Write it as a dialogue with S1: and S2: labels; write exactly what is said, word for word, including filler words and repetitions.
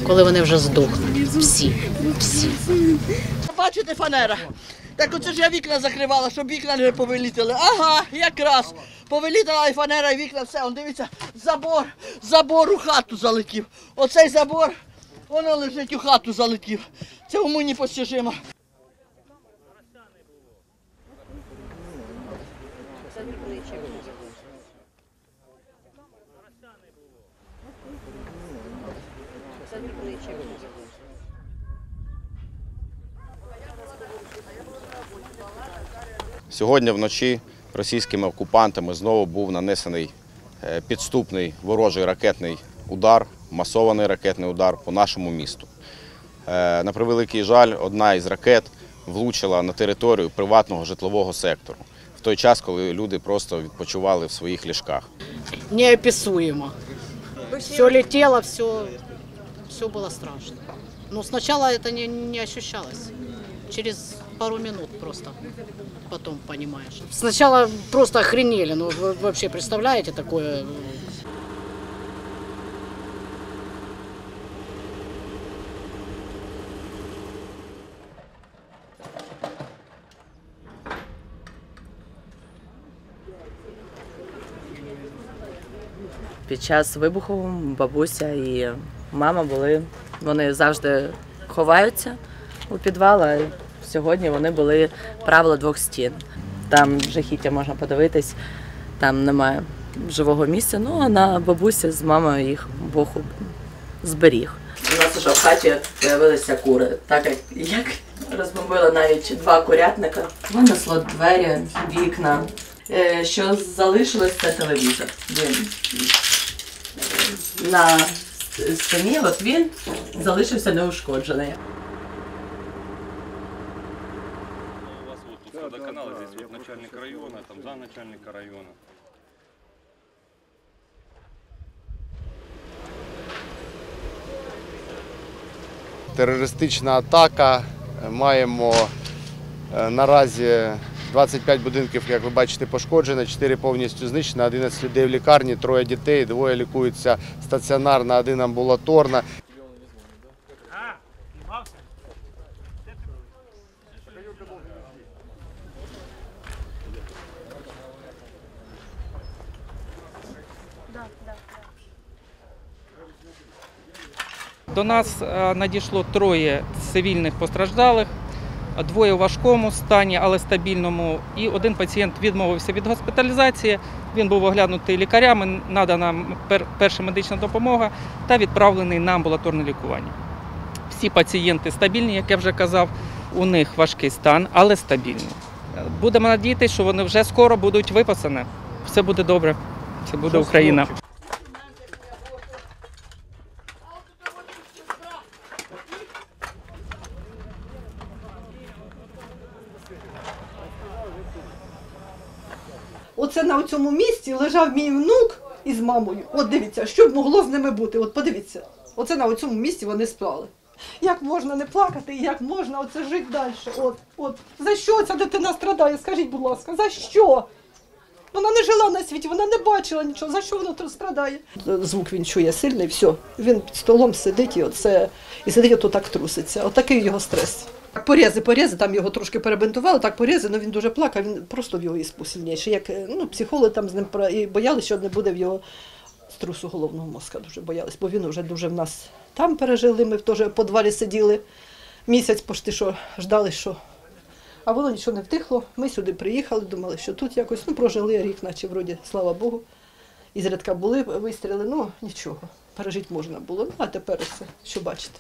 S1: коли вони вже здохнуть. Всі. Всі.
S2: Бачите, фанера? Так оце ж я вікна закривала, щоб вікна не повилітали. Ага, якраз. Повилітала і фанера, і вікна, все. Он, дивіться, забор, забор у хату залетів. Оцей забор, воно лежить у хату залетів. Це уму непостижимо.
S3: Сьогодні вночі російськими окупантами знову був нанесений підступний ворожий ракетний удар, масований ракетний удар по нашому місту. На превеликий жаль, одна із ракет влучила на територію приватного житлового сектору в той час, коли люди просто відпочивали в своїх ліжках.
S1: Неописуемо. Все летело, все, все было страшно. Но сначала это не, не ощущалось. Через пару минут просто потом понимаешь. Сначала просто охренели, ну вы вообще представляете такое?
S4: Під час вибуху бабуся і мама були, вони завжди ховаються у підвал, а сьогодні вони були правило двох стін. Там жахіття можна подивитись, там немає живого місця, ну а на бабусі з мамою їх Бог зберіг. У нас вже в хаті з'явилися кури, так як, як розбомбили навіть два курятника. Винесло двері, вікна. Що залишилось, це телевізор. Він на стіні, от він залишився неушкоджений.
S5: У вас вот тут водоканал, здесь вот начальник района, там замначальника района.
S6: Терористична атака. Маємо наразі двадцять п'ять будинків, як ви бачите, пошкоджено, чотири повністю знищено, одинадцять людей в лікарні, троє дітей, двоє лікуються стаціонарно, один амбулаторно.
S7: До нас надійшло троє цивільних постраждалих, двоє у важкому стані, але стабільному, і один пацієнт відмовився від госпіталізації, він був оглянутий лікарями, надана перша медична допомога та відправлений на амбулаторне лікування. Всі пацієнти стабільні, як я вже казав, у них важкий стан, але стабільний. Будемо надіятися, що вони вже скоро будуть виписані. Все буде добре, все буде Україна.
S8: Оце на цьому місці лежав мій внук із мамою. От дивіться, що б могло з ними бути. От подивіться, оце на цьому місці вони спали. Як можна не плакати і як можна оце жити далі? От, от. За що ця дитина страдає? Скажіть, будь ласка, за що? Вона не жила на світі, вона не бачила нічого. За що вона тут страдає? Звук він чує сильний, все. Він під столом сидить і, оце, і сидить, ото так труситься. Отакий його стрес. Порези, порези, там його трошки перебинтували, так порези, але він дуже плакав, він просто в його іспу сильніший. Як, ну, психологи там з ним і боялися, що не буде в його струсу головного мозка, дуже боялись, бо він вже дуже в нас там пережили, ми теж в підвалі сиділи, місяць почти що ждали, що. А воно нічого не втихло, ми сюди приїхали, думали, що тут якось, ну, прожили рік, наче вроді, слава Богу. І зрідка були вистріли, ну, нічого, пережити можна було, ну, а тепер все, що бачите.